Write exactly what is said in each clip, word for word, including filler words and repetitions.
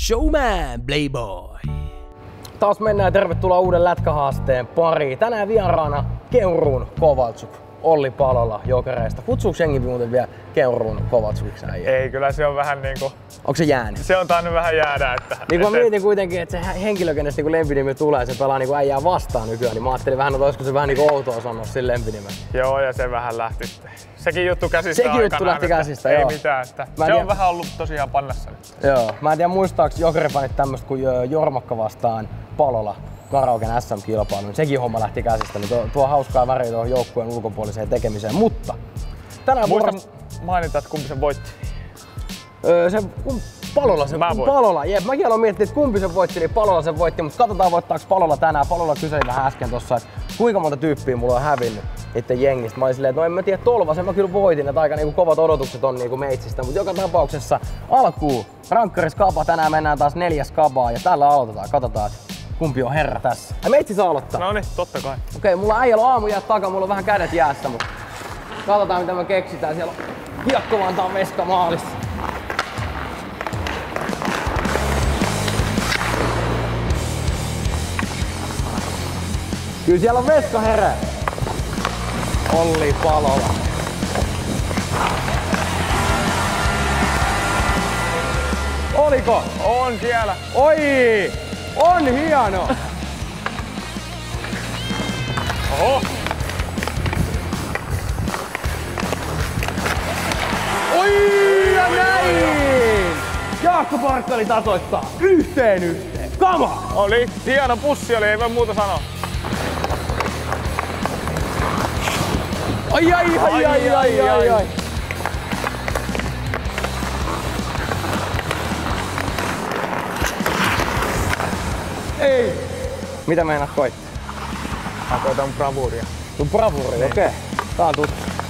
Showman Playboy. Taas mennään, tervetuloa uuden lätkähaasteen pariin. Tänään vieraana Keuruun Kovaltsuk, Olli Palola Jokereista. Kutsuuko jengi muuten vielä Keuruun Kovaltsukiksi äijä? Ei, kyllä se on vähän niinku... Onko se jäänyt? Se on tainnut vähän jäädä, että... Niin kun että... mä mietin kuitenkin, että se henkilö, kenestä niin lempinimi tulee, se pelaa niin äijää vastaan nykyään, niin mä ajattelin vähän, että olisiko se vähän niin outoa sanoa sille lempinimen. Joo, ja se vähän lähti sitten. Sekin juttu käsistä Sekin juttu aikanaan, lähti käsistä, ei joo. mitään, että se tiedä... on vähän ollut tosiaan pannassa nyt. Joo, mä en tiedä muistaaks Jokerifanit tämmöstä kuin Jormakka vastaan Palola karaoken S M-kilpailu, niin sekin homma lähti käsistä, niin tuo, tuo hauskaa väriä tuohon joukkueen ulkopuoliseen tekemiseen, mutta tänään Muista vuoros... mainita, että kumpi se voitti. Öö, se kum, Palola, se Palola, jep, mäkin aloin miettiä, että kumpi se voitti, niin Palola se voitti, mutta katsotaan voittaako Palola tänään. Palola kyseli vähän äsken tossa, että kuinka monta tyyppiä mulla on hävinnyt itse jengistä. Mä olin silleen, että no en mä tiedä, Tolvasen mä kyllä voitin, että aika niinku kovat odotukset on niinku meitsistä, mutta joka tapauksessa alkuun rankkari skaba, tänään mennään taas neljä skabaa ja tällä aloitetaan, katsotaan kumpi on herra tässä. Ja meitsi saa aloittaa. No niin, totta kai. Okei, okay, mulla äijällä on aamujäät takaa, mulla on vähän kädet jäässä, mutta katsotaan mitä me keksitään. Siellä on Hiekko-Vantaan veska maalissa. Kyllä siellä on veska herää. Olli Palola. Oliko? On siellä. Oi! On hieno! Oho! Oi ja näin! Jaakko Parkkali tasoittaa yhteen yhteen. Come on! Oli hieno pussi, oli ei voi muuta sanoa. Ai ai ai ai ai ai ai ai. Ei! Mitä meinaat koittaa? Mä koitan bravuuria. Sun bravuuri, okei. Okay. Tää on tuttu.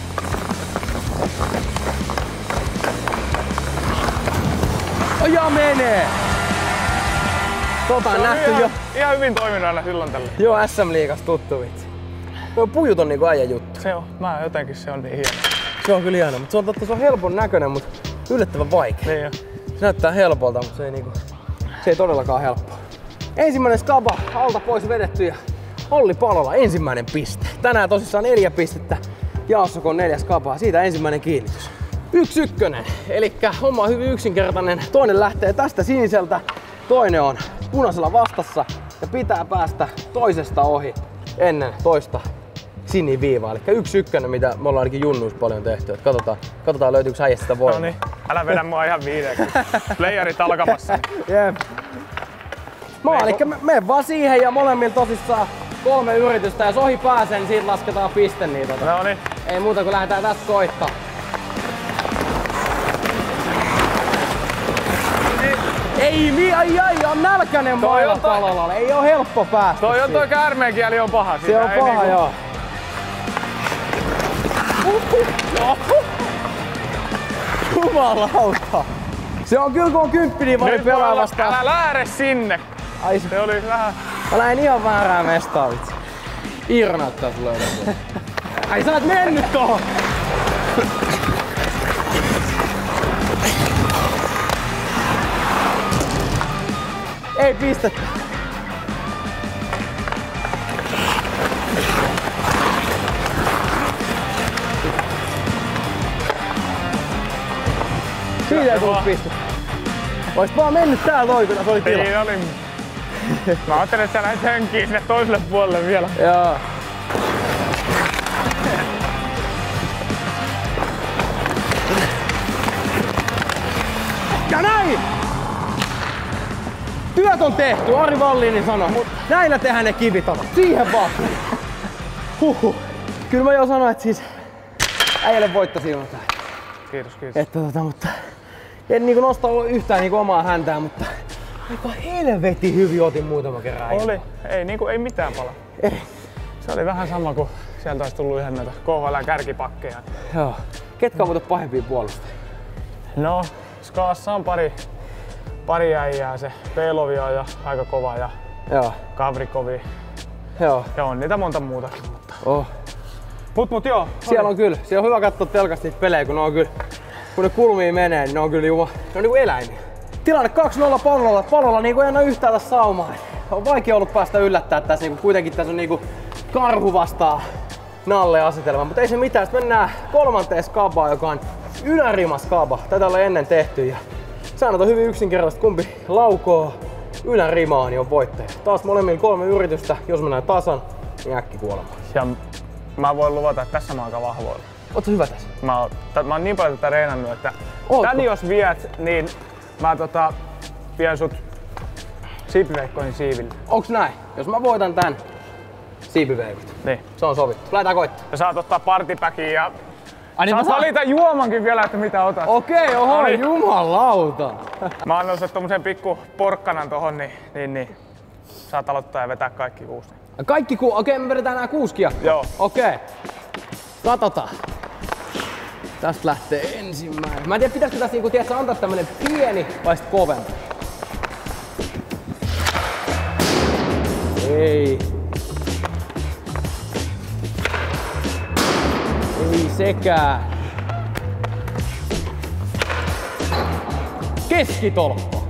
Ja menee! Tota on nähty ihan, jo. Ihan hyvin toiminut aina silloin tällä. Joo, S M-liigas tuttu vitsi. No pujut on niinku äijän juttu. Se on, mä jotenkin se on niin hieno. Se on kyllä hieno, mutta se on, totta, se on helpon näköinen, mutta yllättävän vaikea. Niin jo. Se näyttää helpolta, mutta se ei, niinku, se ei todellakaan helppoa. Ensimmäinen skaba alta pois vedetty ja Olli Palola ensimmäinen piste. Tänään tosissaan neljä pistettä. Jaossako on neljä skabaa, siitä ensimmäinen kiinnitys. Yksi ykkönen, eli homma on hyvin yksinkertainen. Toinen lähtee tästä siniseltä, toinen on punaisella vastassa ja pitää päästä toisesta ohi ennen toista siniviivaa. Eli yksi ykkönen, mitä me ollaan ainakin junnuissa paljon tehty. Et katsotaan, katsotaan löytyykö äijästä sitä voimaa. No niin, älä vedä mua ihan viideeksi. Playerit alkamassa. Jep. Mä eli mene vaan siihen ja molemmilla tosissaan kolme yritystä. Jos ohi pääsee, niin siitä lasketaan piste. Niin tota. No niin. Ei muuta kuin lähdetään tästä koittaa. Ei, mi, ai ai, on nälkänen mailla Palolalle. Ei oo helppo päästä. Toi on toi käärmeenkieli on paha. Se on paha, niinku... joo. Jumalauta. Se on kyllä kun on kymppi, niin voi pelaa vastaan. Älä lähde sinne. Ai se... se oli vähän... Mä lähdin ihan väärää mestaa vitsi. Iiro näyttää sulle jotain. Ai sä oot mennyt tohon! Ei pistettä. Siitä ei tullut pistettä. Ois vaan mennyt täältä ohi, kun tässä oli tila. Niin oli. Mä ajattelin, että sä lähdet hönkiin sinne toiselle puolelle vielä. Joo. Ja näin! Työt on tehty, Ari Vallini sanoi, mut näillä tehdään ne kivitavat. Siihen vaan. Huhhuh. Kyllä mä jo sanoin, että siis äijälle voittasi jotain. Kiitos, kiitos. Että tota, mutta en niinku nosta yhtään niinku omaa häntää, mutta aika helvetin hyvin otin muutama kerran. Oli. Ei, niinku, ei mitään pala. Ei. Se oli vähän sama kuin sieltä olisi tullut ihan näitä K H L-kärkipakkeja. Joo. Ketkä on muuten pahempia puolustajia? No, Skaassa on pari, pari äijää. Se Pelovi on jo aika kova ja Joo. Kavrikovi. Joo. Ja on niitä monta muutakin, mutta... Oh. Mut mut joo. Siellä on kyllä. Siellä on hyvä katsoa telkasta niitä pelejä, kun ne on kyllä... Kun ne kulmiin menee, niin ne on kyllä juma... Ne on niinku eläimiä. Tilanne kaksi nolla Palolla. Palolla niinku ei anna yhtään tässä saumaa. On vaikea ollut päästä yllättää tässä. Niinku kuitenkin tässä on niinku karhu vastaa Nalle asetelma. Mutta ei se mitään. Sitten mennään kolmanteen skabaan, joka on ylärima skaba. Tätä ollaan ennen tehty. Ja säännöt on hyvin yksinkertaiset. Kumpi laukoo ylärimaan, niin on voittaja. Taas molemmilla kolme yritystä. Jos mennään tasan, niin äkki kuolema. Ja mä voin luvata, että tässä mä oon aika vahvoilla. Ootko hyvä tässä? Mä oon, mä oon niin paljon tätä reenannut, että Ootko? tän jos viet, niin mä tota, vien sut siipiveikkoihin siiville. Onks näin? Jos mä voitan tän siipiveikot, Niin. se on sovittu. Lähdetään koittaa. Ja saat ottaa partipäkiin ja Ai niin saat valita juomankin vielä, että mitä otat. Okei, oho, No niin. jumalauta. Mä annan sulle tommosen pikku porkkanan tohon, niin, niin, niin saat aloittaa ja vetää kaikki kuusi. Kaikki ku... Okei, me vedetään nää kuusi kiekkoa. Joo. Okei. Katsotaan. Tästä lähtee ensimmäinen. Mä en tiedä, pitäisikö tässä niinku, tiedätkö, antaa tämmönen pieni vai sit kovempi. Ei. Ei sekään. Keskitolppa.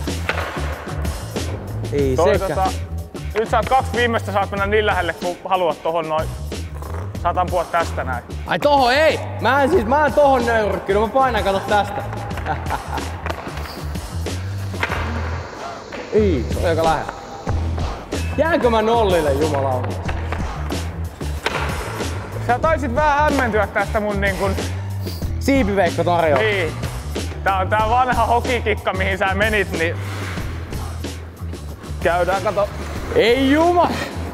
Ei Toi, sekään. tota, nyt saat kaksi viimeistä, saat mennä niin lähelle kun haluat tohon noin. Saat ampua tästä näin. Ai toho ei! Mä en siis, mä en tohon nöyrykkynyt, mä painan kato tästä. Ei, se on aika lähellä. Jäänkö mä nollille, jumalauta? Sä taisit vähän hämmentyä tästä mun niin kun... Siipiveikko tarjoaa. Niin. Tää on tää vanha hokikikka mihin sä menit, niin... Käydään kato Ei juma!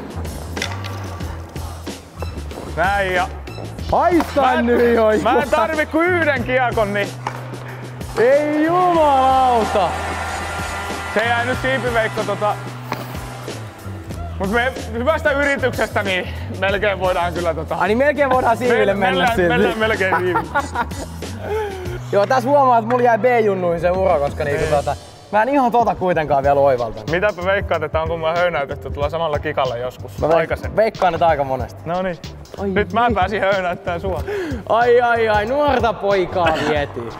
näin ja... Haista nyt jo! mä en tarvi kuin yhden kiekon, niin... Ei jumalauta! Se jäi nyt siipiveikko tota... Mut me hyvästä yrityksestä niin melkein voidaan kyllä tota... Ai niin melkein voidaan siiville mennä mennään, silti. mennään melkein siiville. Joo, tässä huomaa, että mulla jäi B-junnuihin se uro, koska niinku tota... Mä en ihan tota kuitenkaan vielä oivaltanut. Mitäpä veikkaat, että onko mä höynäytetty tuolla samalla kikalla joskus Mä veik- aikaisemmin? veikkaan nyt aika monesti. No niin. Ai Nyt mä niin. pääsin höynäyttämään sua. Ai ai ai, nuorta poikaa vietiin.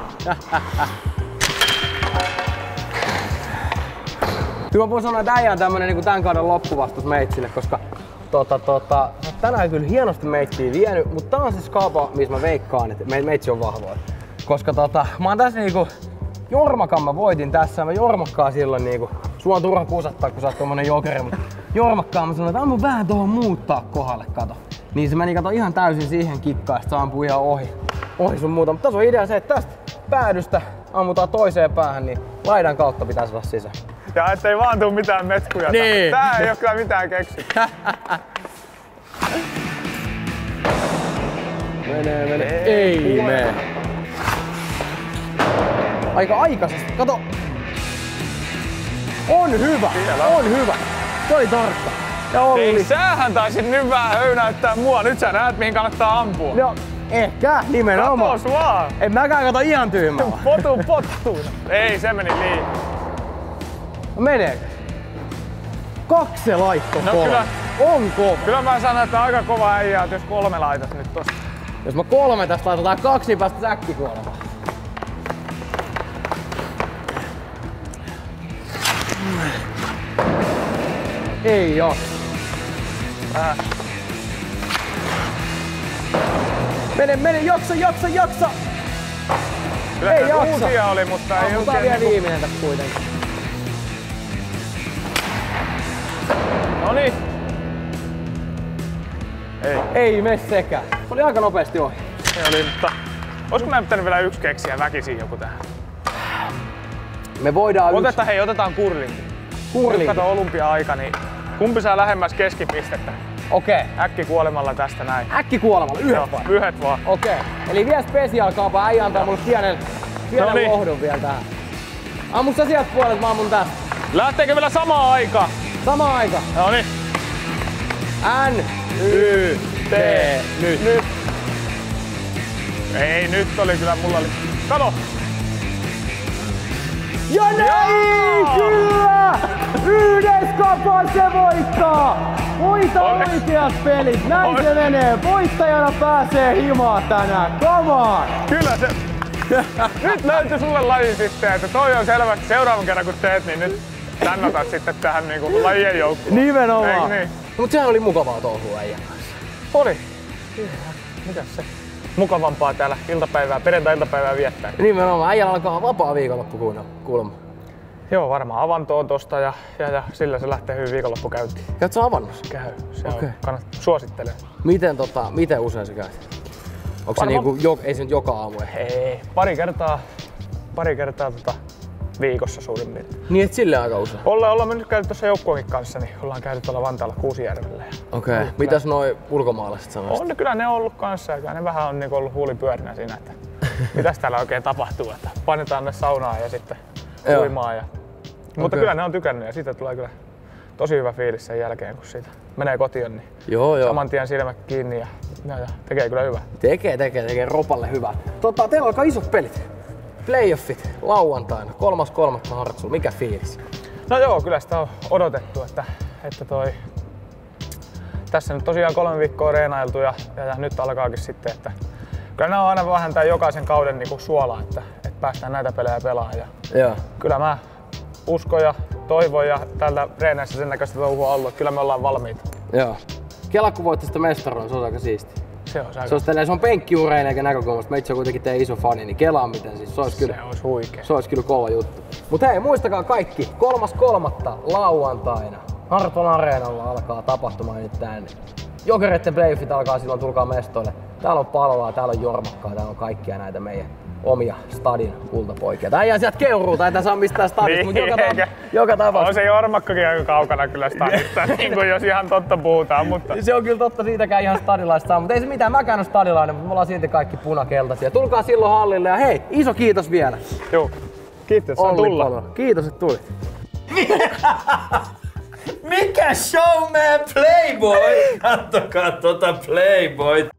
Kyllä mä voin sanoa, että äijä on tämmönen niinku tän kauden loppuvastus meitsille, koska tota, tota, tänään kyllä hienosti meitsiä vienyt, mutta tää on se skaba, missä mä veikkaan, että me, meitsi on vahvoja. Koska tota, mä oon tässä niinku, Jormakan mä voitin tässä, mä Jormakkaa silloin niinku, sua on turha kusattaa, kun sä oot tommonen jokeri, mutta Jormakkaa mä sanoin, että ammu vähän tohon muuttaa kohdalle, kato. Niin se meni kato ihan täysin siihen kikkaan, ja se ampui ihan ohi, ohi sun muuta. Mutta tässä on idea se, että tästä päädystä ammutaan toiseen päähän, niin laidan kautta pitäisi olla sisään. Ja ettei vaan tuu mitään metkuja. Niin. Tää ei oo kyllä mitään keksitty. Menee, menee. Ei, ei mene. Aika aikaisesti. Kato. On hyvä. Siellä. On hyvä. Se oli tarkka. Ja Olli. Ei sähän taisit nyt vähän höynäyttää mua. Nyt sä näet mihin kannattaa ampua. No, ehkä nimenomaan. Katos vaan. En mäkään kato ihan tyhmällä. Potu pottuun. Ei, se meni liian. Meneekö? Kaksi se laitto No kova. kyllä. On kova. Kyllä mä sanon, että aika kova äijä, jos kolme laitas nyt tosta. Jos mä kolme tästä laitetaan kaksi, niin päästä äkkikuolemaan. Ei oo. Vähän. Mene, mene, jaksa, jaksa, jaksa! Kyllä Ei se jaksa. uusia oli, mutta ei Ammutaan oikein vielä niinku... viimeinen tässä kuitenkin. Noniin. Ei. Ei mene sekään. Se oli aika nopeasti ohi. Se oli, mutta... Olisiko mä pitänyt vielä yksi keksiä väkisin joku tähän? Me voidaan Otetaan, hei, otetaan kurlinki. yksi Nyt kurlinki. kato olympia-aika, niin kumpi saa lähemmäs keskipistettä? Okei. Äkki kuolemalla tästä näin. Äkki kuolemalla, yhdet Joo, vai? yhdet vaan. Okei. Eli vielä special kapa, äijä antaa mulle pienen, pienen Noniin. lohdun vielä tähän. Ammu sä sieltä puolet, mä ammun tästä. Lähteekö vielä samaan aikaan? Sama aika. Noniin. N, Y, T, nyt. Nyt. Ei, nyt oli kyllä, mulla oli... Kato! Ja näin kyllä! Yhdes kapaan se voittaa! Voita Onneksi. oikeat pelit, näin On- se menee. Voittajana pääsee himaa tänään, come on! Kyllä se... Nyt löytyi sulle laji sitten, että toi on selvästi seuraavan kerran kun teet, niin nyt tännotat sitten tähän niinku lajien joukkoon. Nimenomaan. Niin? No, mut sehän oli mukavaa touhua äijän kanssa. Oli. Mitäs se? Mukavampaa täällä iltapäivää, perjantai-iltapäivää viettää. Nimenomaan, äijällä alkaa vapaa viikonloppu kuulemma. Joo, varmaan avanto on tosta ja, ja, ja sillä se lähtee hyvin viikonloppu käyntiin. Käyt sä avannossa? Käy. Se Okei. on, kannattaa, suosittelen. Miten, tota, miten usein sä käyt? Onko se niinku, jo, ei se nyt joka aamu? Ei, pari kertaa, pari kertaa tota viikossa suurin piirtein. Niin et silleen aika usein? Ollaan, ollaan me nyt käyty tuossa joukkueenkin kanssa, niin ollaan käyty tuolla Vantaalla Kuusijärvellä. Okei, okay. Mitäs noi ulkomaalaiset sanoisit? On ne, kyllä ne on ollut kanssa ja ne vähän on niinku ollut huulipyörinä siinä, että mitäs täällä oikein tapahtuu, että painetaan ne saunaan ja sitten uimaan. Ja... Mutta Okay. kyllä ne on tykännyt ja siitä tulee kyllä tosi hyvä fiilis sen jälkeen, kun siitä menee kotiin, niin Joo, joo. saman tien silmät kiinni ja, ja, ja tekee kyllä hyvää. Tekee, tekee, tekee ropalle hyvää. Tota, teillä alkaa isot pelit. Playoffit lauantaina, kolmas kolmatta Hartsulla. Mikä fiilis? No joo, kyllä sitä on odotettu, että, että toi... Tässä nyt tosiaan kolme viikkoa reenailtu ja, ja, ja nyt alkaakin sitten, että kyllä nämä on aina vähän tää jokaisen kauden niinku suola, että, että päästään näitä pelejä pelaamaan. Ja Joo. kyllä mä uskon ja toivon ja täältä treeneissä sen näköistä touhua on ollut, että kyllä me ollaan valmiita. Joo. Kela kun voitte sitä mestaroon, se on aika siisti. Se on Se aika... on, tälleen, se on penkkiureinen eikä näkökulmasta. Mä itse on kuitenkin teidän iso fani, niin kelaa miten siis. Se olisi kyllä, Se olisi huikea. se olisi kyllä kova juttu. Mut hei, muistakaa kaikki, kolmas kolmatta lauantaina Hartwall Areenalla alkaa tapahtumaan nyt tän. Jokereiden playoffit alkaa silloin, tulkaa mestoille. Täällä on Palolaa, täällä on Jormakkaa, täällä on kaikkia näitä meidän omia stadin kultapoikia. Tää ei sieltä Keuruuta, ei tässä ole mistään stadista, Niin, mutta joka, eikä. ta- joka tapauksessa. On se Jormakkakin aika kaukana kyllä stadista, niin kuin jos ihan totta puhutaan, mutta... Se on kyllä totta, siitäkään ihan stadilaista saa, mutta ei se mitään, mäkään ole stadilainen, mutta me ollaan silti kaikki punakeltaisia. Tulkaa silloin hallille ja hei, iso kiitos vielä. Joo, kiitos, saa Olli tulla. Palo. Kiitos, että tulit. Mikä showman Playboy? Kattokaa tota Playboy.